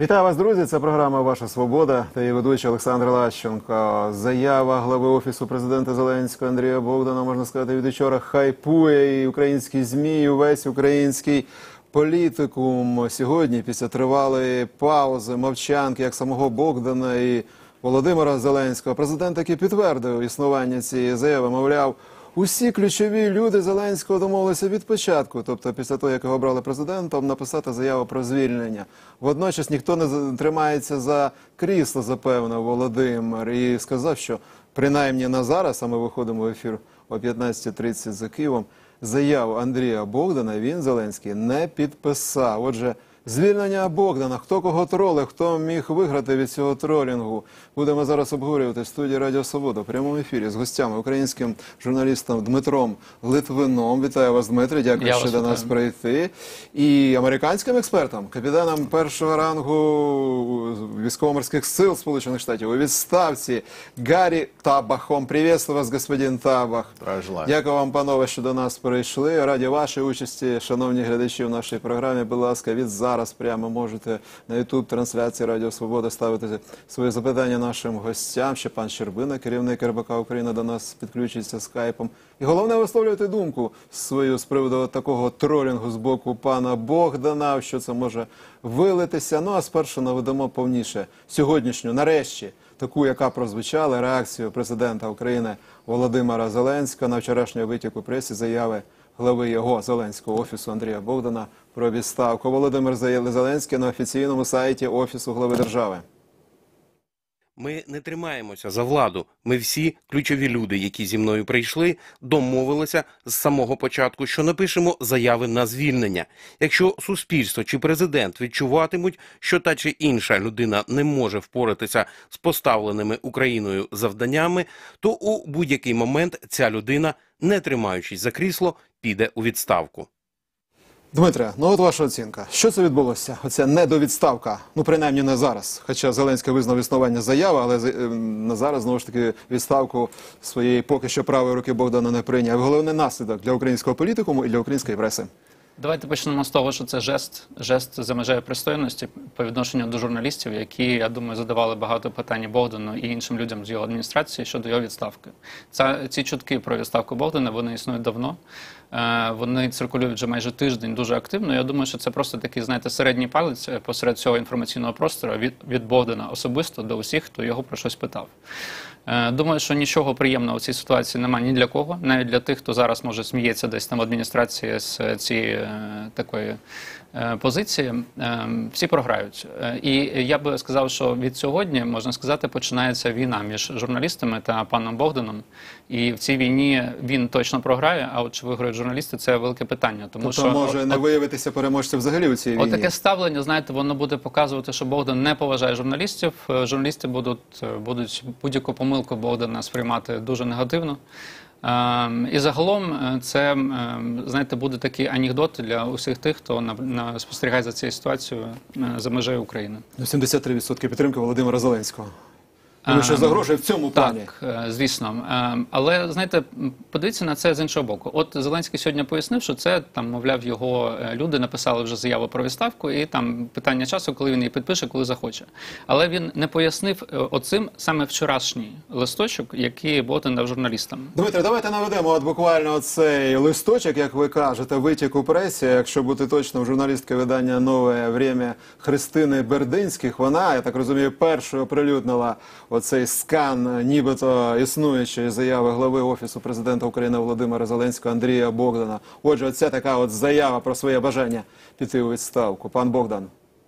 Вітаю вас, друзі! Це програма «Ваша свобода» та її ведучий Олександр Лащенко. Заява глави Офісу президента Зеленського Андрія Богдана, можна сказати, від учора хайпує і українські ЗМІ, і весь український політикум. Сьогодні, після тривалої паузи, мовчанки, як самого Богдана і Володимира Зеленського, президент таки підтвердив існування цієї заяви, мовляв, усі ключові люди Зеленського домовилися від початку, тобто після того, як його обрали президентом, написати заяву про звільнення. Водночас ніхто не тримається за крісло, запевнив Володимир, і сказав, що принаймні на зараз, а ми виходимо в ефір о 15:30 за Києвом, заяву Андрія Богдана він, Зеленський, не підписав. Отже, звільнення Богдана, хто кого тролив, хто міг виграти від цього тролінгу, будемо зараз обговорювати в студії Радіо Свобода в прямому ефірі з гостями, українським журналістом Дмитром Литвином. Вітаю вас, Дмитре, дякую, що до нас прийти. І американським експертом, капітаном першого рангу військово-морських сил Сполучених Штатів у відставці Гаррі Табахом. Приветствую вас, господин Табах. Дякую вам, панове, що до нас прийшли. Раді вашої участі, шановні глядачі в нашій програмі, будь ласка, від зараз прямо можете на YouTube-трансляції Радіо Свобода ставити свої запитання нашим гостям. Ще пан Щербина, керівник РБК Україна, до нас підключиться скайпом. І головне, висловлювати думку свою з приводу такого тролінгу з боку пана Богдана, що це може вилитися. Ну а спершу наведемо повніше сьогоднішню, нарешті, таку, яка прозвучала, реакцію президента України Володимира Зеленського на вчорашній витік у пресі заяви глави його, Зеленського, Офісу Андрія Богдана про відставку. Володимир Зеленський на офіційному сайті Офісу глави держави. Ми не тримаємося за владу. Ми всі ключові люди, які зі мною прийшли, домовилися з самого початку, що напишемо заяви на звільнення. Якщо суспільство чи президент відчуватимуть, що та чи інша людина не може впоратися з поставленими Україною завданнями, то у будь-який момент ця людина, не тримаючись за крісло, піде у відставку. Дмитре, ну от ваша оцінка. Що це відбулося? Оця недовідставка, ну принаймні не зараз. Хоча Зеленський визнав існування заяви, але на зараз, знову ж таки, відставку своєї поки що правої руки Богдана не прийняв. Головний наслідок для українського політикуму і для української преси. Давайте почнемо з того, що це жест за межею пристойності по відношенню до журналістів, які, я думаю, задавали багато питань Богдану і іншим людям з його адміністрації щодо його відставки. Ці чутки про відставку Богдана, вони існують давно. Вони циркулюють вже майже тиждень дуже активно. Я думаю, що це просто такий, знаєте, середній палець посеред цього інформаційного простору від Богдана особисто до усіх, хто його про щось питав. Думаю, що нічого приємного в цій ситуації немає ні для кого, навіть для тих, хто зараз, може, сміється десь там в адміністрації з цієї такої позиції. Всі програють. І я би сказав, що від сьогодні, можна сказати, починається війна між журналістами та паном Богданом. І в цій війні він точно програє, а от чи виграють журналісти – це велике питання. Тому тобто може не виявитися переможця взагалі у цій війні? Отаке ставлення, знаєте, воно буде показувати, що Богдан не поважає журналістів. Журналісти будуть будь-яку помилку Богдана сприймати дуже негативно. І загалом це, знаєте, буде такий анекдот для усіх тих, хто спостерігає за цією ситуацією за межею України. 73% підтримки Володимира Зеленського. Тому що загрожує в цьому плані. Так, звісно. Але, знаєте, подивіться на це з іншого боку. От Зеленський сьогодні пояснив, що це, там, мовляв, його люди написали вже заяву про відставку, і там питання часу, коли він її підпише, коли захоче. Але він не пояснив оцим саме вчорашній листочок, який Богдан дав журналістам. Дмитре, давайте наведемо от буквально цей листочок, як ви кажете, витік у пресі. Якщо бути точним, журналістка видання «Нове время» Христини Бердинських, вона, я так розумію, першою оприлюднила оцей скан нібито існуючої заяви глави Офісу президента України Володимира Зеленського Андрія Богдана. Отже, оця така от заява про своє бажання піти у відставку. Пан Богдан.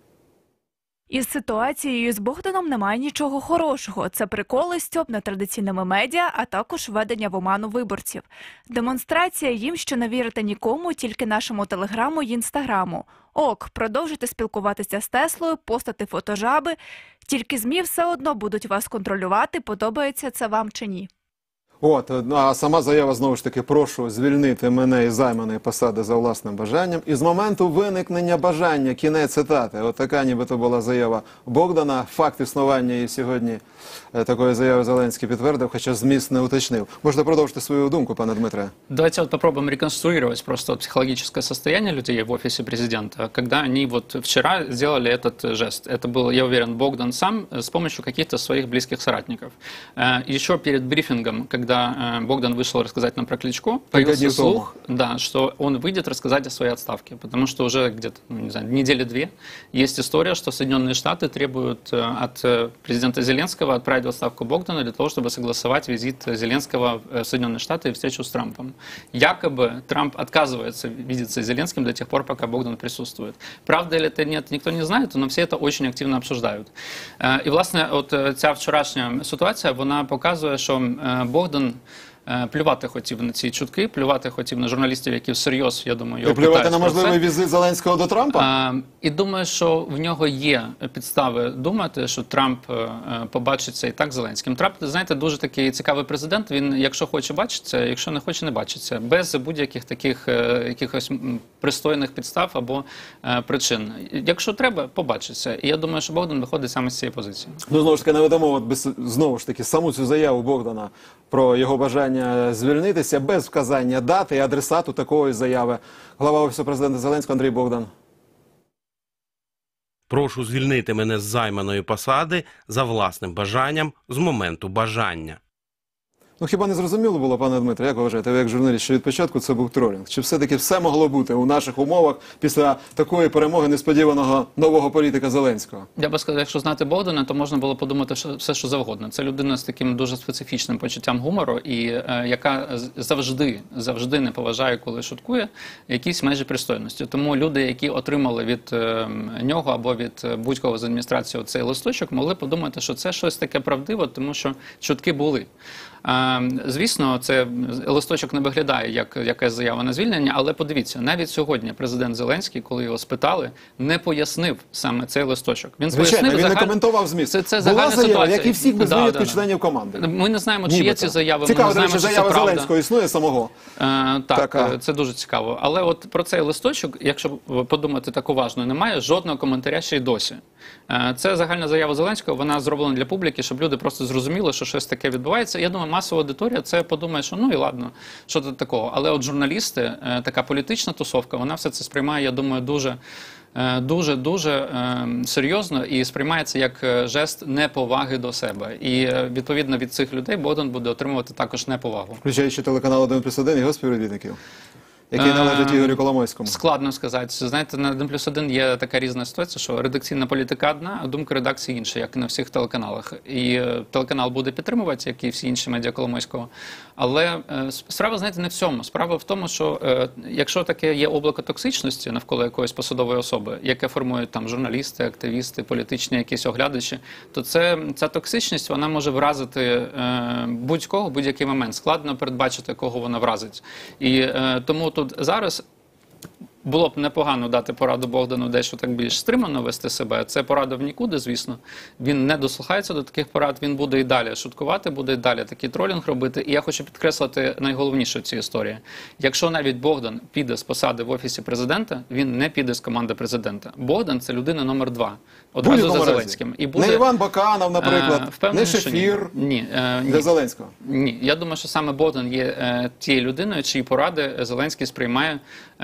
Із ситуацією з Богданом немає нічого хорошого. Це приколи, стьоп над традиційними медіа, а також введення в оману виборців. Демонстрація їм, що не вірите нікому, тільки нашому телеграму й інстаграму. Ок, продовжуйте спілкуватися з Теслою, постати фотожаби. Тільки ЗМІ все одно будуть вас контролювати, подобається це вам чи ні. От, ну, а сама заява, знову ж таки, прошу звільнити мене із займаної посади за власним бажанням. І з моменту виникнення бажання, кінець цитати, от така нібито була заява Богдана. Факт існування і сьогодні такої заяви Зеленський підтвердив, хоча зміст не уточнив. Можете продовжити свою думку, пане Дмитре? Давайте вот попробуем реконструировать просто психологическое состояние людей в офисе президента, когда они вот вчера сделали этот жест. Это был, я уверен, Богдан сам с помощью каких-то своих близких соратников. Еще перед брифингом, когда Богдан вышел рассказать нам про Кличко, появился слух, да, что он выйдет рассказать о своей отставке, потому что уже где-то, ну, не знаю, недели две есть история, что Соединенные Штаты требуют от президента Зеленского отправить в отставку Богдана для того, чтобы согласовать визит Зеленского в Соединенные Штаты и встречу с Трампом. Якобы Трамп отказывается видеться с Зеленским до тех пор, пока Богдан присутствует. Правда или это нет, никто не знает, но все это очень активно обсуждають. І, власне, от ця вчорашня ситуація, вона показує, що Богдан плювати хотів на ці чутки, плювати хотів на журналістів, які всерйоз, я думаю, його І плювати питають на про це. можливий візит Зеленського до Трампа? І думаю, що в нього є підстави думати, що Трамп побачиться і так з Зеленським. Трамп, знаєте, дуже такий цікавий президент. Він, якщо хоче, бачиться, якщо не хоче, не бачиться. Без будь-яких таких якихось пристойних підстав або причин. Якщо треба, побачиться. І я думаю, що Богдан виходить саме з цієї позиції. Ну, знову ж таки, наведемо от знову ж таки саму цю заяву Богдана про його бажання звільнитися без вказання дати і адресату такої заяви. Глава Офісу президента Зеленського Андрій Богдан. Прошу звільнити мене з займаної посади за власним бажанням з моменту бажання. Ну, хіба не зрозуміло було, пане Дмитре, як ви вважаєте, ви як журналіст, що від початку це був тролінг? Чи все-таки все могло бути у наших умовах після такої перемоги несподіваного нового політика Зеленського? Я би сказав, якщо знати Богдана, то можна було подумати що все, що завгодно. Це людина з таким дуже специфічним почуттям гумору, і яка завжди не поважає, коли шуткує, якісь межі пристойності. Тому люди, які отримали від нього або від будь-кого з адміністрації цей листочок, могли подумати, що це щось таке правдиве, тому що чутки були. Звісно, це листочок не виглядає як якась заява на звільнення, але подивіться, навіть сьогодні президент Зеленський, коли його спитали, не пояснив саме цей листочок. Він Звичайно, він не коментував зміст. Це була заява, ситуація. як і всіх без винятку членів команди. Ми не знаємо, чи є ці заяви, цікаво, ми не знаємо, чи заява це правда. Зеленського існує самого. Так, це дуже цікаво. Але от про цей листочок, якщо подумати так уважно, немає жодного коментаря ще й досі. Це загальна заява Зеленського, вона зроблена для публіки, щоб люди просто зрозуміли, що щось таке відбувається. Я думаю, масова аудиторія це подумає, що ну і ладно, що тут такого. Але от журналісти, така політична тусовка, вона все це сприймає, я думаю, дуже серйозно і сприймається як жест неповаги до себе. І відповідно від цих людей Богдан буде отримувати також неповагу. Включаючи телеканал 1+1 і його співробітників, який належить Ігорю Коломойському. Складно сказати. Знаєте, на 1+1 є така різна ситуація, що редакційна політика одна, а думка редакції інша, як і на всіх телеканалах. І телеканал буде підтримувати, як і всі інші медіа Коломойського. Але справа, знаєте, не в цьому. Справа в тому, що якщо таке є облако токсичності навколо якоїсь посадової особи, яке формують там журналісти, активісти, політичні якісь оглядачі, то ця токсичність, вона може вразити будь-кого в будь-який момент. Складно передбачити, кого вона вразить. І тому тут зараз було б непогано дати пораду Богдану дещо так більш стримано вести себе. Це порада в нікуди, звісно. Він не дослухається до таких порад, він буде і далі шуткувати, буде і далі такий тролінг робити. І я хочу підкреслити найголовніше в цій історії. Якщо навіть Богдан піде з посади в Офісі президента, він не піде з команди президента. Богдан – це людина номер 2. Одразу за Зеленським. І буде, не Іван Баканов, наприклад, не Шефір для Зеленського. Ні. Я думаю, що саме Богдан є тією людиною, чиї поради Зеленський сприймає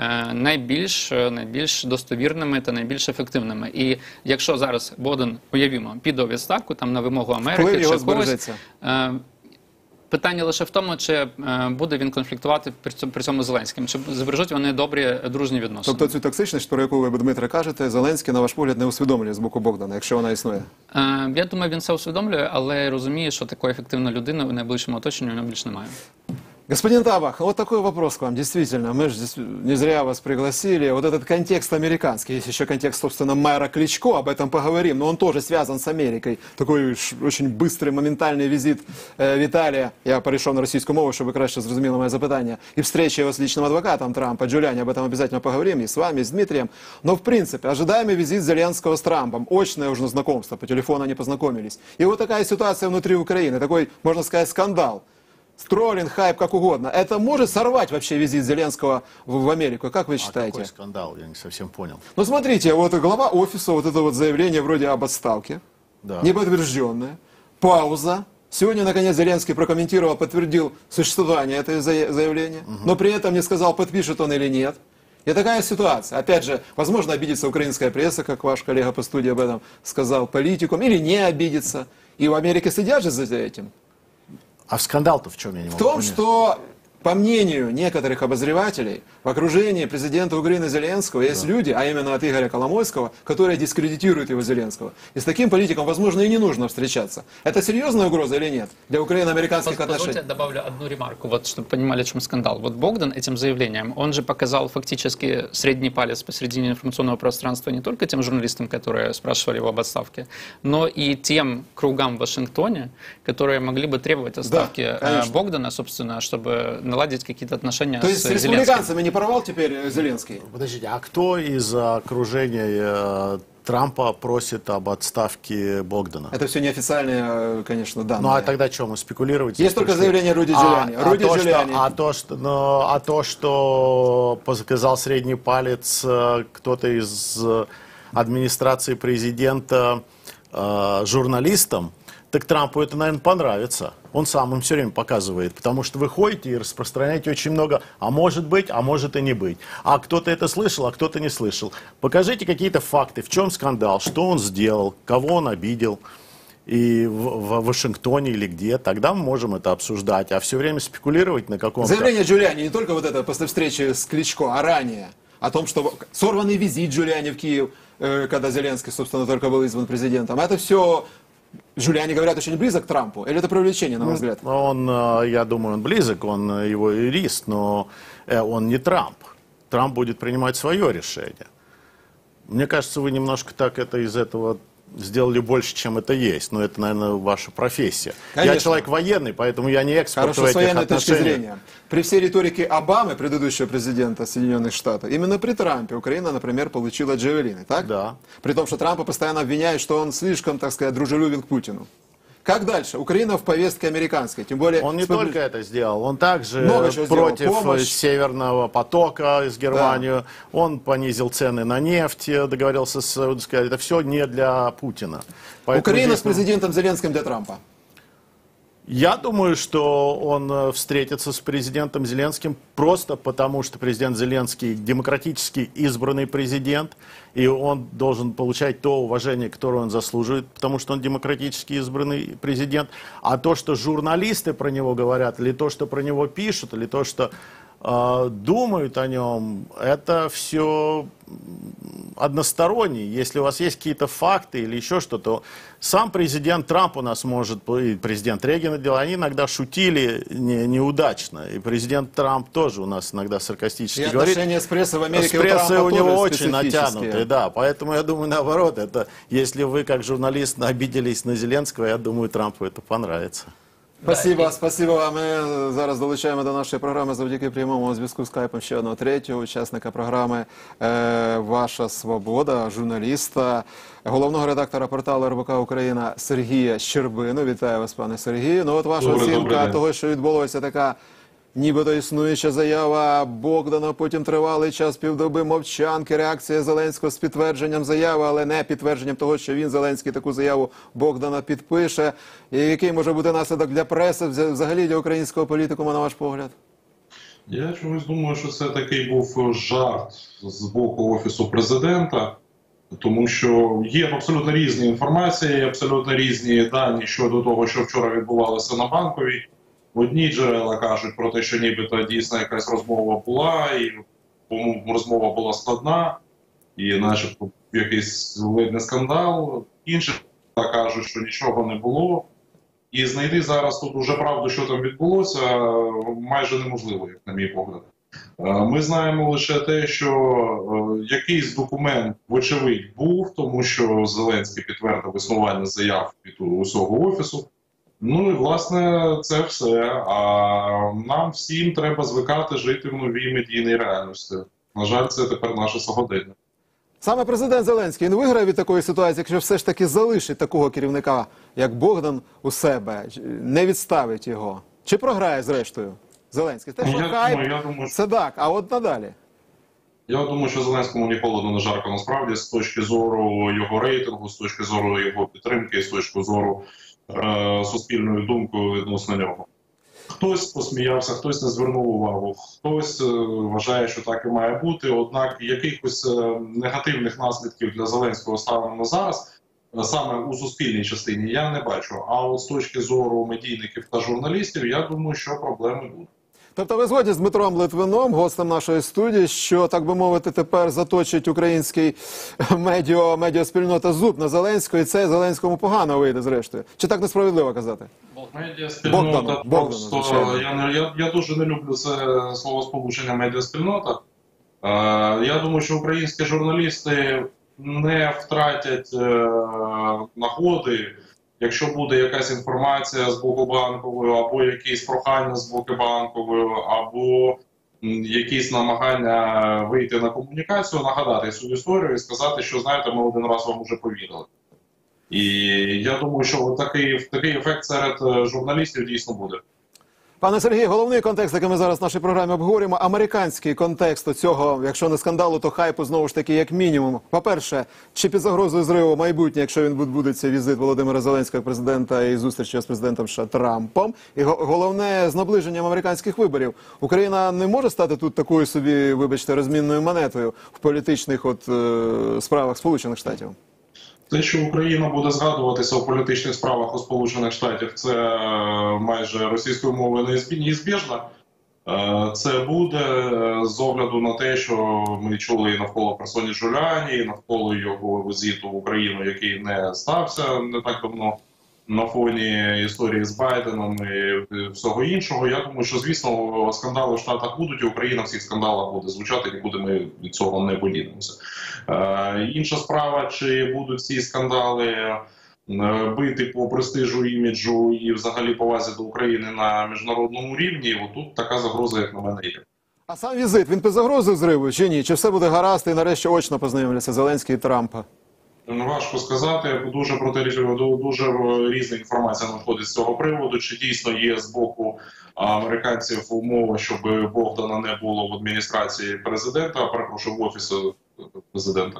найбільш достовірними та найбільш ефективними. І якщо зараз Богдан, уявімо, піде у відставку там на вимогу Америки чи когось, питання лише в тому, чи буде він конфліктувати при цьому з Зеленським, чи збережуть вони добрі, дружні відносини. Тобто цю токсичність, про яку ви, Дмитре, кажете, Зеленський, на ваш погляд, не усвідомлює з боку Богдана, якщо вона існує? Я думаю, він це усвідомлює, але розуміє, що такої ефективної людини в найближчому оточенні у нього більше немає. Господин Табах, вот такой вопрос к вам. Действительно, мы же не зря вас пригласили. Вот этот контекст американский, есть еще контекст, собственно, мэра Кличко, об этом поговорим, но он тоже связан с Америкой. Такой очень быстрый, моментальный визит Виталия, я перейшов на російську мову, щоб ви краще зрозуміли моє запитання, и встреча его с личным адвокатом Трампа, Джулиани, об этом обязательно поговорим, и с вами, и с Дмитрием. Но, в принципе, ожидаемый визит Зеленского с Трампом, очное уже знакомство, по телефону они познакомились. И вот такая ситуация внутри Украины, такой, можно сказать, скандал. троллинг, хайп, как угодно. Это может сорвать вообще визит Зеленского в Америку? Как вы считаете? Какой скандал? Я не совсем понял. Ну, смотрите, вот глава офиса, вот это вот заявление вроде об отставке, Да. неподтвержденное, пауза. Сегодня, наконец, Зеленский прокомментировал, подтвердил существование этого заявления, но при этом не сказал, подпишет он или нет. И такая ситуация. Опять же, возможно, обидится украинская пресса, как ваш коллега по студии об этом сказал, политикум, или не обидится. И в Америке следят же за этим. А скандал-то в чем, я не В могу том, понять? что, по мнению некоторых обозревателей, в окружении президента Украины Зеленского есть люди, а именно от Игоря Коломойского, которые дискредитируют его Зеленского. И с таким политиком, возможно, и не нужно встречаться. Это серьезная угроза или нет для украино-американских отношений? Позвольте, я добавлю одну ремарку, вот, чтобы понимали, в чем скандал. Вот Богдан этим заявлением, он же показал фактически средний палец посредине информационного пространства не только тем журналистам, которые спрашивали его об отставке, но и тем кругам в Вашингтоне, которые могли бы требовать отставки конечно. Богдана, собственно, чтобы наладить какие-то отношения То есть с с Зеленским. республиканцами не порвал теперь Зеленский? Подождите, а кто из окружения Трампа просит об отставке Богдана? Это все неофициальные, конечно, данные. Ну а тогда что, мы спекулировать? Есть только заявление Руди Джулиани. Руди Джулиани. То, что показал средний палец кто-то из администрации президента журналистам, так Трампу это, наверное, понравится. Он сам им все время показывает, потому что вы ходите и распространяете очень много, а может быть, а может и не быть. А кто-то это слышал, а кто-то не слышал. Покажите какие-то факты, в чем скандал, что он сделал, кого он обидел, и в Вашингтоне или где, тогда мы можем это обсуждать. А все время спекулировать на каком-то... Заявление Джулиани не только вот это после встречи с Кличко, а ранее. О том, что сорванный визит Джулиани в Киев, когда Зеленский, собственно, только был избран президентом. Это все... Джулиани, говорят, очень близок к Трампу? Или это привлечение, на мой взгляд? Он, я думаю, он близок, он его юрист, но он не Трамп. Трамп будет принимать свое решение. Мне кажется, вы немножко так это из этого сделали больше, чем это есть. Но это, наверное, ваша профессия. Конечно. Я человек военный, поэтому я не эксперт Хорошо, в с этих военной точки отношениях. зрения. При всей риторике Обамы, предыдущего президента Соединенных Штатов, именно при Трампе Украина, например, получила джавелины, так? Да. При том, что Трампа постоянно обвиняют, что он слишком, так сказать, дружелюбен к Путину. Как дальше? Украина в повестке американской, тем более... Он не только это сделал, он также Много чего сделал. против Помощь. Северного потока из Германии, он понизил цены на нефть, договорился с Саудовской Аравией. Это все не для Путина. Поэтому Украина здесь с президентом Зеленским для Трампа. Я думаю, что он встретится с президентом Зеленским просто потому, что президент Зеленский демократически избранный президент, и он должен получать то уважение, которое он заслуживает, потому что он демократически избранный президент. А то, что журналисты про него говорят, или то, что про него пишут, или то, что думают о нем, это все односторонне. Если у вас есть какие-то факты или еще что-то, сам президент Трамп у нас может, и президент Рейган делал, они иногда шутили неудачно. И президент Трамп тоже у нас иногда саркастически И говорит. отношения с прессой в Америке С прессой у него тоже очень специфические. натянутые, да. Поэтому я думаю, наоборот, это, если вы как журналист обиделись на Зеленского, я думаю, Трампу это понравится. Спасибо вам. Ми зараз долучаємо до нашої програми завдяки прямому зв'язку скайпом ще одного третього учасника програми «Ваша свобода», журналіста, головного редактора порталу РБК Україна Сергія Щербину. Вітаю вас, пане Сергію. Ну от ваша оцінка того, що відбулося, така нібито існуюча заява Богдана, потім тривалий час, півдоби мовчанки, реакція Зеленського з підтвердженням заяви, але не підтвердженням того, що він, Зеленський, таку заяву Богдана підпише. І який може бути наслідок для преси, взагалі для українського політикума, на ваш погляд? Я чомусь думаю, що це такий був жарт з боку Офісу Президента, тому що є абсолютно різні інформації, абсолютно різні дані щодо того, що вчора відбувалося на Банковій. Одні джерела кажуть про те, що нібито дійсно якась розмова була, і по-моєму розмова була складна, і начебто якийсь ледь не скандал. Інші кажуть, що нічого не було. І знайти зараз тут уже правду, що там відбулося, майже неможливо, як на мій погляд. Ми знаємо лише те, що якийсь документ, вочевидь, був, тому що Зеленський підтвердив існування заяв від усього Офісу. Ну і, власне, це все. А нам всім треба звикати жити в новій медійній реальності. На жаль, це тепер наше сьогодення. Саме президент Зеленський, він виграє від такої ситуації, якщо все ж таки залишить такого керівника, як Богдан, у себе, не відставить його? Чи програє зрештою Зеленський? Те, що Я хайп, думаю, це так, а от надалі? Я думаю, що Зеленському ні холодно, ні жарко насправді, з точки зору його рейтингу, з точки зору його підтримки, з точки зору суспільної думки відносно нього. Хтось посміявся, хтось не звернув увагу, хтось вважає, що так і має бути, однак якихось негативних наслідків для Зеленського станом на зараз, саме у суспільній частині, я не бачу. А от з точки зору медійників та журналістів, я думаю, що проблеми будуть. Тобто ви згодні з Дмитром Литвином, гостем нашої студії, що, так би мовити, тепер заточить український медіаспільнота зуб на Зеленського, і це Зеленському погано вийде зрештою? Чи так несправедливо казати? Медіаспільнота просто... звичайно. Я дуже не люблю це словосполучення медіаспільнота. Я думаю, що українські журналісти не втратять нагоди, якщо буде якась інформація з боку Банкової, або якісь прохання з боку Банкової, або якісь намагання вийти на комунікацію, нагадати цю історію і сказати, що, знаєте, ми один раз вам вже повірили. І я думаю, що такий ефект серед журналістів дійсно буде. Пане Сергію, головний контекст, який ми зараз в нашій програмі обговорюємо, американський контекст цього, якщо не скандалу, то хайпу, знову ж таки, як мінімум. По-перше, чи під загрозою зриву майбутнє, якщо він відбудеться візит Володимира Зеленського, президента, і зустрічі з президентом США Трампом. І головне, з наближенням американських виборів. Україна не може стати тут такою собі, вибачте, розмінною монетою в політичних справах Сполучених Штатів? Те, що Україна буде згадуватися у політичних справах у Сполучених Штатів, це майже російською мовою неізбіжно. Це буде з огляду на те, що ми чули і навколо персоні Джуліані, і навколо його візиту в Україну, який не стався не так давно на фоні історії з Байденом і всього іншого. Я думаю, що, звісно, скандали в Штатах будуть, і Україна в цих скандалах буде звучати, нікуди ми від цього не подінемося. Інша справа, чи будуть ці скандали бити по престижу, іміджу і взагалі повазі до України на міжнародному рівні, отут така загроза, як на мене, є. А сам візит, він під загрозою зриву чи ні? Чи все буде гаразд і нарешті очно познайомляться Зеленський і Трампа? Важко сказати, дуже різна інформація надходить з цього приводу. Чи дійсно є з боку американців умова, щоб Богдана не було в адміністрації президента, перепрошую, в офісі президента.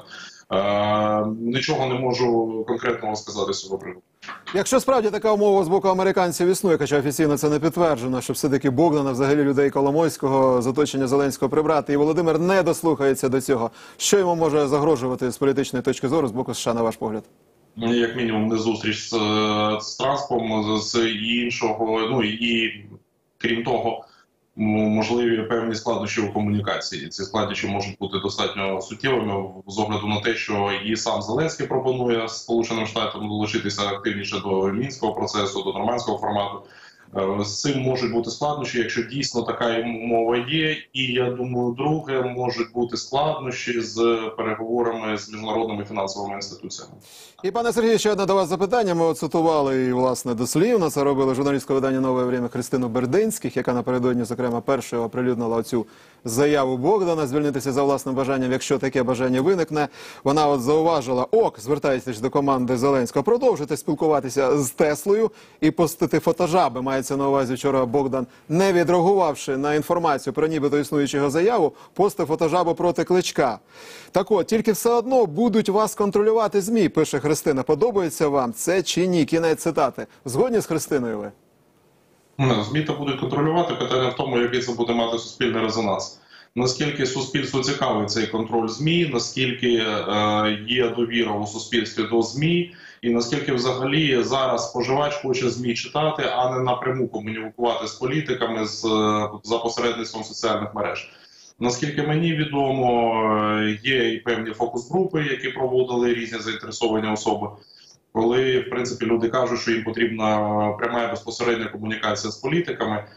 Нічого не можу конкретного сказати з цього приводу. Якщо справді така умова з боку американців існує, хоча офіційно це не підтверджено, щоб все-таки Богдана, взагалі людей Коломойського, з оточення Зеленського прибрати, і Володимир не дослухається до цього, що йому може загрожувати з політичної точки зору з боку США, на ваш погляд? Як мінімум, не зустріч з Трампом, з іншого, ну і крім того, можливі певні складнощі у комунікації. Ці складнощі можуть бути достатньо суттєвими з огляду на те, що і сам Зеленський пропонує Сполученим Штатам долучитися активніше до мінського процесу, до нормандського формату. З цим можуть бути складнощі, якщо дійсно така умова є. І я думаю, друге, можуть бути складнощі з переговорами з міжнародними фінансовими інституціями. І, пане Сергію, ще одне до вас запитання. Ми цитували, і, власне, дослівно це робили журналістське видання «Нове время» Христину Бердинських, яка напередодні, зокрема, першою оприлюднила оцю заяву Богдана звільнитися за власним бажанням, якщо таке бажання виникне. Вона зауважила: звертаєтесь до команди Зеленського, продовжуйте спілкуватися з Теслою і постити фотожаби. Мається на увазі, вчора Богдан, не відреагувавши на інформацію про нібито існуючу його заяву, постив фотожабу проти Кличка. Так от, тільки все одно будуть вас контролювати ЗМІ, пише Христина. Подобається вам це чи ні? Кінець цитати. Згодні з Христиною ви? ЗМІ то будуть контролювати. Питання в тому, який це буде мати суспільний резонанс. Наскільки суспільству цікавий цей контроль ЗМІ, наскільки є довіра у суспільстві до ЗМІ, і наскільки взагалі зараз споживач хоче ЗМІ читати, а не напряму комунікувати з політиками за посередництвом соціальних мереж. Наскільки мені відомо, є і певні фокус-групи, які проводили різні заінтересовані особи, коли, в принципі, люди кажуть, що їм потрібна пряма і безпосередня комунікація з політиками.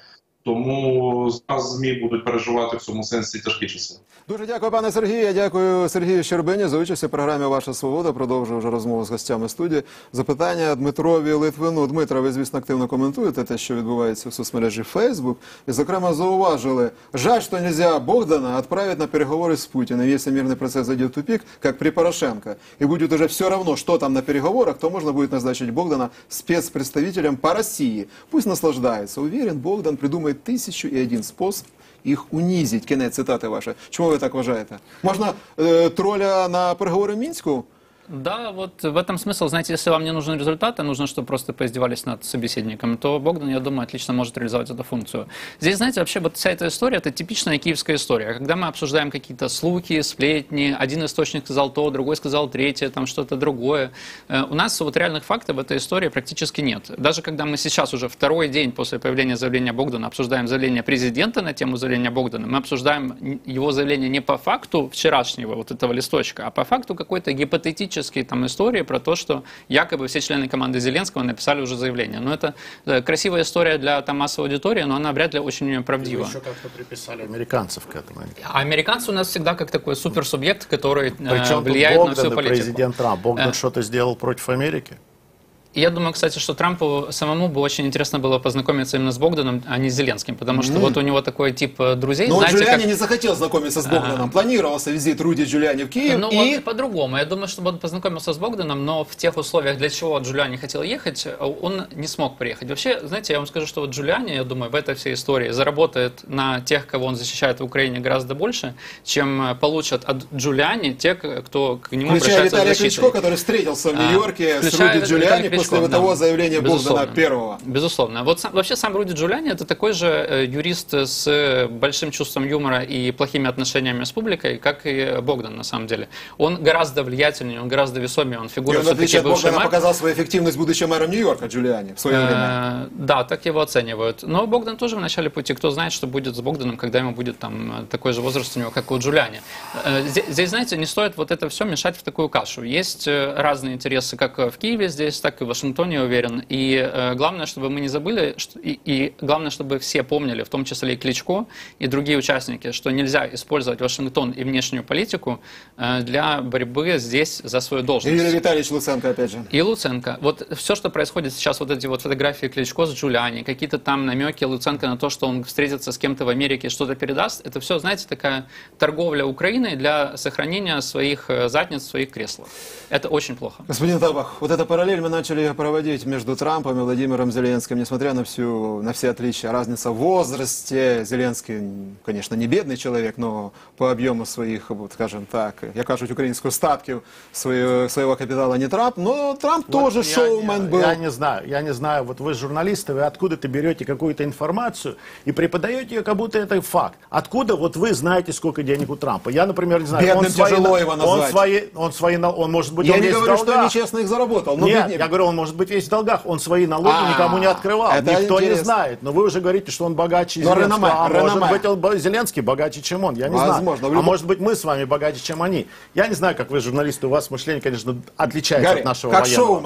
Тому зараз ЗМІ будуть переживати в цьому сенсі тяжкі часи. Дуже дякую, пане Сергію. Я дякую Сергію Щербині за участь у програмі «Ваша свобода». Продовжую вже розмову з гостями студії. Запитання Дмитрові Литвину. Дмитро, ви, звісно, активно коментуєте те, що відбувається в соцмережі Facebook. І, зокрема, зауважили, жаль, що нельзя Богдана відправити на переговори з Путіним. Якщо мирний процес зайде в тупик, як при Порошенко, і буде уже все равно, що там на переговорах, то можна буде назначити Богдана спецпредставителем по Росії. Пусть наслаждається. Уверен, Богдан придумає 1001 спосіб їх унизить. Кінець цитати ваші. Чому ви так вважаєте? Можна троля на переговори в Мінську? Да, вот в этом смысл. Знаете, если вам не нужен результат, а нужно, чтобы просто поиздевались над собеседником, то Богдан, я думаю, отлично может реализовать эту функцию. Здесь, знаете, вообще вот вся эта история, это типичная киевская история. Когда мы обсуждаем какие-то слухи, сплетни, один источник сказал то, другой сказал третье, там что-то другое. У нас вот реальных фактов в этой истории практически нет. Даже когда мы сейчас уже второй день после появления заявления Богдана обсуждаем заявление президента на тему заявления Богдана, мы обсуждаем его заявление не по факту вчерашнего вот этого листочка, а по факту какой-то гипотетической там истории про то, что якобы все члены команды Зеленского написали уже заявление. Но это красивая история для там, массовой аудитории, но она вряд ли очень правдива. Вы еще как-то приписали американцев к этому. А американцы у нас всегда как такой суперсубъект, который Причем влияет Богдан, на всю политику. президент Трамп. Богдан что-то сделал против Америки? И я думаю, кстати, что Трампу самому бы очень интересно было познакомиться именно с Богданом, а не с Зеленским, потому что вот у него такой тип друзей. Но знаете, Джулиани как... не захотел знакомиться с Богданом. Планировался визит Руди Джулиани в Киев. Ну, и... вот по-другому. Я думаю, чтобы он познакомился с Богданом, но в тех условиях, для чего Джулиани хотел ехать, он не смог приехать. Вообще, знаете, я вам скажу, что вот Джулиани, я думаю, в этой всей истории заработает на тех, кого он защищает в Украине, гораздо больше, чем получат от Джулиани те, кто к нему Включая обращается за Виталия защитой. Кличко, который встретился в Нью-Йорке с Включая Руди Джулиани Виталия после Кличко, того да. заявления Безусловно. Богдана первого. Безусловно. Вот вообще сам Руди Джулиани это такой же юрист с большим чувством юмора и плохими отношениями с публикой, как и Богдан на самом деле. Он гораздо влиятельнее, он гораздо весомее, он И фигура он, в все-таки отличие от бывший Богдана, мэр. показал свою эффективность, будучи мэром Нью-Йорка, Джулиани в свое время. Да, так его оценивают. Но Богдан тоже в начале пути. Кто знает, что будет с Богданом, когда ему будет там такой же возраст у него, как у Джулиани. Здесь, знаете, не стоит вот это все мешать в такую кашу. Есть разные интересы как в Киеве здесь, так и в Вашингтоне, я уверен. И главное, чтобы мы не забыли, и главное, чтобы все помнили, в том числе и Кличко, и другие участники, что нельзя использовать Вашингтон и внешнюю политику для борьбы здесь за свою И должность. Юрий Витальевич Луценко, опять же. И Луценко. Вот все, что происходит сейчас, вот эти вот фотографии Кличко с Джулиани, какие-то там намеки Луценко на то, что он встретится с кем-то в Америке и что-то передаст, это все, знаете, такая торговля Украиной для сохранения своих задниц в своих креслах. Это очень плохо. Господин Табах, вот эта параллель мы начали проводить между Трампом и Владимиром Зеленским, несмотря на все отличия. Разница в возрасте. Зеленский, конечно, не бедный человек, но по объему своих, вот, скажем так, як кажуть, української статків своего капитала не Трамп, но Трамп Вот тоже шоумен был. Я не знаю, вот вы журналисты, вы откуда-то берете какую-то информацию и преподаете ее, как будто это факт. Откуда вот вы знаете, сколько денег у Трампа? Я, например, не знаю. Бедным тяжело его назвать. Он может быть, Я он не весь в говорю, что долгах. нечестно их заработал. Но Нет, беднее. я говорю, он может быть весь в долгах. Он свои налоги никому не открывал. это Никто не интересно. знает. Но вы уже говорите, что он богаче Но Зеленского. реноме. Может быть, Зеленский богаче, чем он. Я не Возможно. знаю. А может быть, мы с вами богаче, чем они. Я не знаю, как вы, журналисты, у вас мышление, конечно, отличается Гарри, от нашего как военного.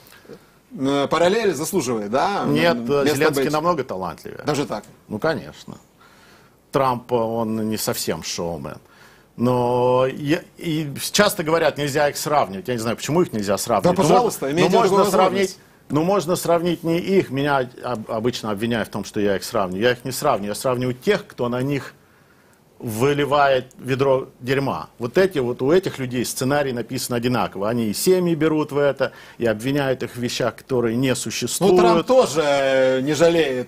шоумены. Параллель заслуживает, да? Нет, Место Зеленский быть. намного талантливее. Даже так. Ну, конечно. Трамп, он не совсем шоумен. Но и часто говорят, нельзя их сравнивать. Я не знаю, почему их нельзя сравнивать. Да, пожалуйста, имейте такую можно возможность. сравнить. Ну, можно сравнить не их. Меня обычно обвиняют в том, что я их сравниваю. Я их не сравниваю. Я сравниваю тех, кто на них выливает ведро дерьма. Вот у этих людей сценарий написан одинаково. Они и семьи берут в это, и обвиняют их в вещах, которые не существуют. Ну, Трамп тоже не жалеет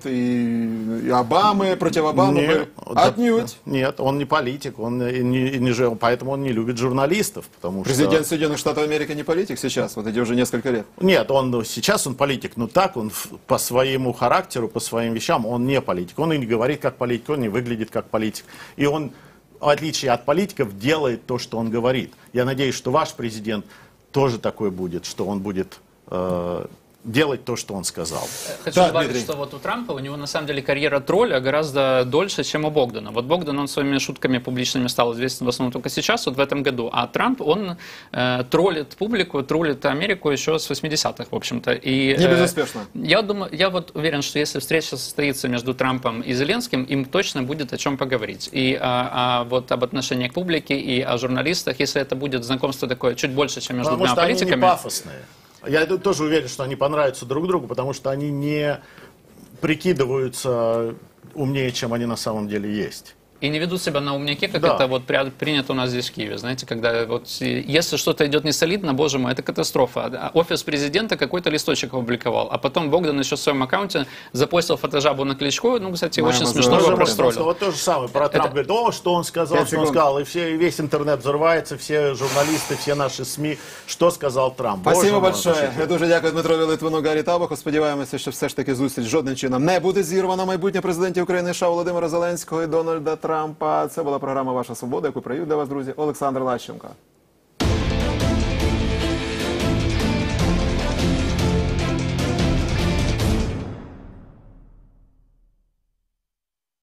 и Обамы, против Обамы. Нет, Отнюдь. Нет, он не политик, поэтому он не любит журналистов. Потому Президент что... Соединенных Штатов Америки не политик сейчас, вот эти уже несколько лет. Нет, сейчас он политик, но так он по своему характеру, по своим вещам, он не политик. Он и не говорит как политик, он не выглядит как политик. И он, в отличие от политиков, делает то, что он говорит. Я надеюсь, что ваш президент тоже такой будет, что он будет делать то, что он сказал. Хочу Да, добавить, Дмитрий. что вот у Трампа, у него на самом деле карьера тролля гораздо дольше, чем у Богдана. Вот Богдан, он своими шутками публичными стал известен в основном только сейчас, вот в этом году. А Трамп, он троллит публику, троллит Америку еще с 80-х, в общем-то. И, Не безуспешно. я думаю, я вот уверен, что если встреча состоится между Трампом и Зеленским, им точно будет о чем поговорить. И вот об отношении к публике, и о журналистах, если это будет знакомство такое чуть больше, чем между Потому двумя что они политиками. не пафосные. Я тоже уверен, что они понравятся друг другу, потому что они не прикидываются умнее, чем они на самом деле есть. И не ведут себя на умняке, как Да. это вот принято у нас здесь в Киеве. Знаете, когда вот если что-то идет не солидно, боже мой, это катастрофа. А офис президента какой-то листочек опубликовал, а потом Богдан еще в своем аккаунте запостил фотожабу на Кличко. Ну, кстати, Моя очень мама смешно тоже его можно расстроил. Вот то же самое про Трампа. Говорит, что он сказал, 5 что он секунд. сказал. И весь интернет взрывается, все журналисты, все наши СМИ. Что сказал Трамп? Спасибо Боже мой, большое. Я дуже дякую Дмитрові Литвину, Гаррі Табаху. Сподіваємося, що все ж таки зустріч жодним чином не буде зірвана. Майбутнє президентів України США Володимира Зеленського і Дональда Трампа. Це була програма «Ваша свобода», яку привів для вас, друзі, Олександр Лащенко.